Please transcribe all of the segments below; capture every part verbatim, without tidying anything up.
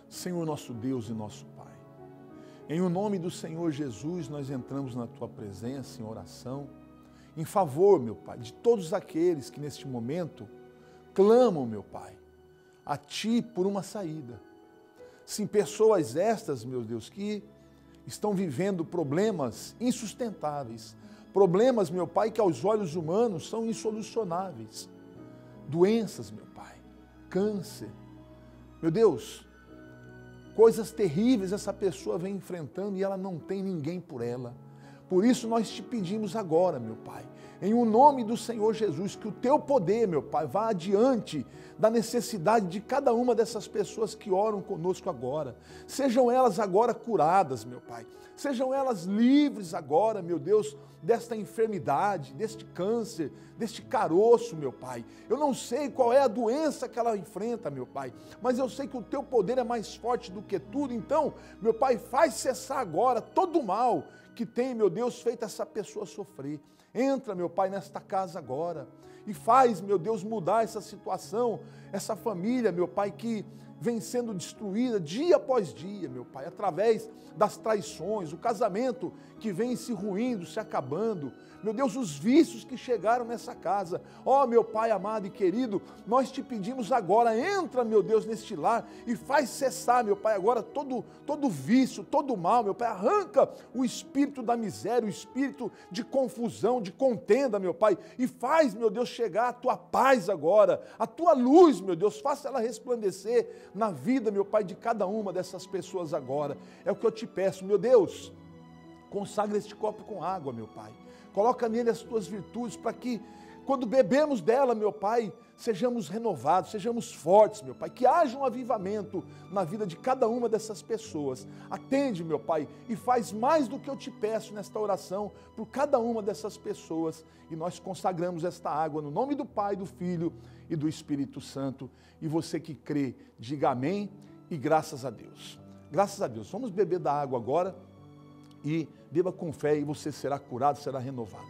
Senhor nosso Deus e nosso Pai, em o nome do Senhor Jesus, nós entramos na Tua presença em oração, em favor, meu Pai, de todos aqueles que neste momento clamam, meu Pai, a Ti por uma saída. Sim, pessoas estas, meu Deus, que estão vivendo problemas insustentáveis, problemas, meu Pai, que aos olhos humanos são insolucionáveis, doenças, meu Pai, câncer, meu Deus, coisas terríveis essa pessoa vem enfrentando e ela não tem ninguém por ela. Por isso nós te pedimos agora, meu Pai, em o nome do Senhor Jesus, que o Teu poder, meu Pai, vá adiante da necessidade de cada uma dessas pessoas que oram conosco agora. Sejam elas agora curadas, meu Pai. Sejam elas livres agora, meu Deus, desta enfermidade, deste câncer, deste caroço, meu Pai. Eu não sei qual é a doença que ela enfrenta, meu Pai, mas eu sei que o Teu poder é mais forte do que tudo. Então, meu Pai, faz cessar agora todo o mal que tem, meu Deus, feito essa pessoa sofrer. Entra, meu Pai, nesta casa agora e faz, meu Deus, mudar essa situação, essa família, meu Pai, que vem sendo destruída dia após dia, meu Pai, através das traições, o casamento que vem se ruindo, se acabando, meu Deus, os vícios que chegaram nessa casa. Ó, meu Pai amado e querido, nós te pedimos agora, entra, meu Deus, neste lar e faz cessar, meu Pai, agora todo, todo vício, todo mal, meu Pai, arranca o espírito da miséria, o espírito de confusão, de contenda, meu Pai, e faz, meu Deus, chegar a Tua paz agora, a Tua luz, meu Deus, faça ela resplandecer na vida, meu Pai, de cada uma dessas pessoas agora. É o que eu te peço, meu Deus, consagra este copo com água, meu Pai. Coloca nele as Tuas virtudes para que, quando bebemos dela, meu Pai, sejamos renovados, sejamos fortes, meu Pai. Que haja um avivamento na vida de cada uma dessas pessoas. Atende, meu Pai, e faz mais do que eu te peço nesta oração por cada uma dessas pessoas. E nós consagramos esta água no nome do Pai, do Filho e do Espírito Santo. E você que crê, diga amém e graças a Deus. Graças a Deus. Vamos beber da água agora e beba com fé e você será curado, será renovado.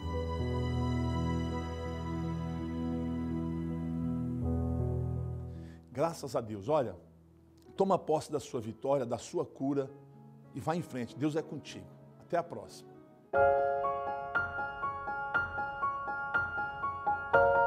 Graças a Deus. Olha, toma posse da sua vitória, da sua cura e vá em frente. Deus é contigo. Até a próxima.